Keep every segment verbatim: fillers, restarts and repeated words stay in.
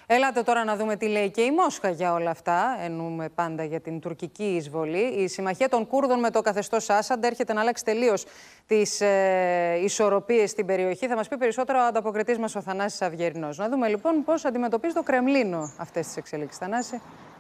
Έλατε τώρα να δούμε τι λέει και η Μόσχα για όλα αυτά. Εννοούμε πάντα για την τουρκική εισβολή. Η συμμαχία των Κούρδων με το καθεστώς Άσαντ έρχεται να αλλάξει τελείως τις ε, ισορροπίες στην περιοχή. Θα μας πει περισσότερο ο ανταποκριτής μας ο Θανάσης Αυγερινός. Να δούμε λοιπόν πώς αντιμετωπίζει το Κρεμλίνο αυτές τις εξελίξεις. Θανάση.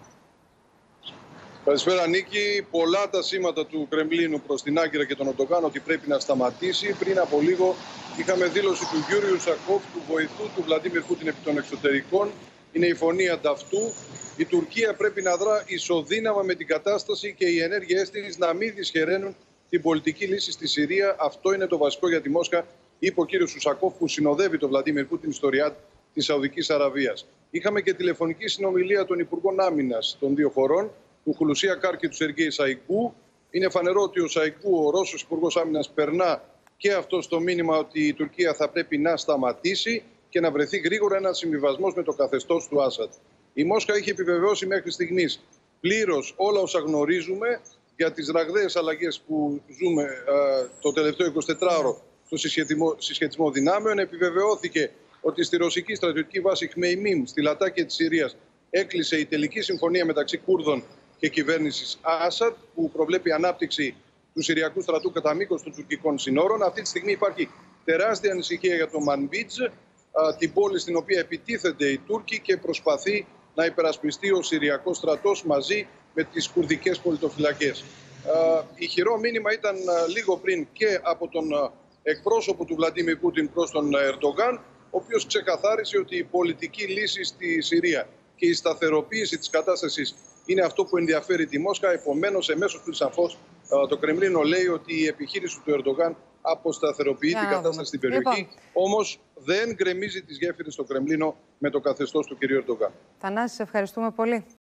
Καλησπέρα Νίκη. Πολλά τα σήματα του Κρεμλίνου προς την Άγκυρα και τον Ερντογάν ότι πρέπει να σταματήσει. Πριν από λίγο είχαμε δήλωση του Γιούριου Ουσακόφ, του βοηθού του Βλαντίμιρ Πούτιν επί των εξωτερικών. Είναι η φωνή ανταυτού. Η Τουρκία πρέπει να δρά ισοδύναμα με την κατάσταση και οι ενέργειές της να μην δυσχεραίνουν την πολιτική λύση στη Συρία. Αυτό είναι το βασικό για τη Μόσχα, είπε ο κύριος Ουσακόφ, που συνοδεύει τον Βλαντίμιρ Πούτιν στο Ριάντ της Σαουδικής Αραβίας. Είχαμε και τηλεφωνική συνομιλία των Υπουργών Άμυνας των δύο χωρών, του Χουλουσία Κάρ και του Σεργέη Σαϊκού. Είναι φανερό ότι ο Σαϊκού, ο Ρώσος Υπουργός Άμυνας, περνά και αυτό στο μήνυμα ότι η Τουρκία θα πρέπει να σταματήσει και να βρεθεί γρήγορα ένας συμβιβασμός με το καθεστώς του Άσαντ. Η Μόσχα έχει επιβεβαιώσει μέχρι στιγμής πλήρως όλα όσα γνωρίζουμε για τις ραγδαίες αλλαγές που ζούμε ε, το τελευταίο εικοσιτετράωρο στο συσχετισμό, συσχετισμό δυνάμεων. Επιβεβαιώθηκε ότι στη ρωσική στρατιωτική βάση Χμεϊμίμ, στη Λατάκια της Συρίας, έκλεισε η τελική συμφωνία μεταξύ Κούρδων και κυβέρνησης Άσαντ, που προβλέπει ανάπτυξη του Συριακού στρατού κατά μήκος των τουρκικών συνόρων. Αυτή τη στιγμή υπάρχει τεράστια ανησυχία για το Μανμπίτζ, την πόλη στην οποία επιτίθενται οι Τούρκοι και προσπαθεί να υπερασπιστεί ο Συριακός στρατός μαζί με τις κουρδικές πολιτοφυλακές. Ηχηρό μήνυμα ήταν λίγο πριν και από τον εκπρόσωπο του Βλαντίμιρ Πούτιν προς τον Ερντογάν, ο οποίος ξεκαθάρισε ότι η πολιτική λύση στη Συρία και η σταθεροποίηση της κατάστασης είναι αυτό που ενδιαφέρει τη Μόσχα. Επομένως, εμέσως του σαφώς το Κρεμλίνο λέει ότι η επιχείρηση του Ερντογάν αποσταθεροποιεί την κατάσταση στην περιοχή. Λοιπόν. Όμως δεν γκρεμίζει τις γέφυρες στο Κρεμλίνο με το καθεστώς του κ. Ερντογάν. Θανάση, σε ευχαριστούμε πολύ.